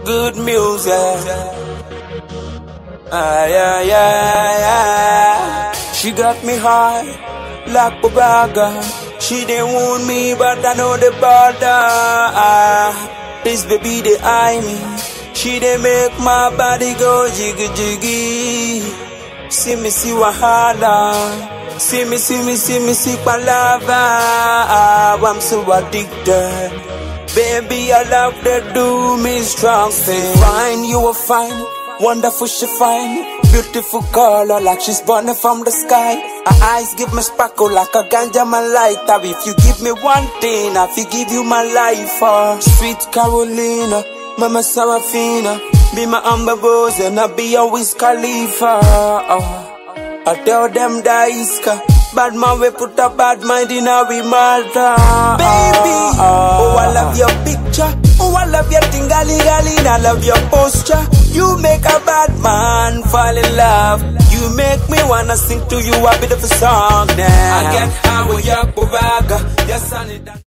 good music. Yeah. She got me high like Babaga. She didn't wound me, but I know the border. This baby they eye me. She they make my body go jiggy jiggy. See me see wahala. See me palava. I'm so addicted. Baby, I love that do me strong thing. Fine, you were fine. Wonderful, she fine. Beautiful color like she's born from the sky. Her eyes give me sparkle like a ganja man lighter. If you give me one thing, I will give you my life. Sweet Carolina, Mama Sarafina. Be my Amber Rose and I be your Wiz Khalifa. I tell them that Iska bad man, we put a bad mind in our matter. Baby, oh I love your picture. Oh I love your tingali-gali. I love your posture. You make a bad man fall in love. You make me wanna sing to you a bit of a song. Then I get high with your Babaga. Yes, I need that.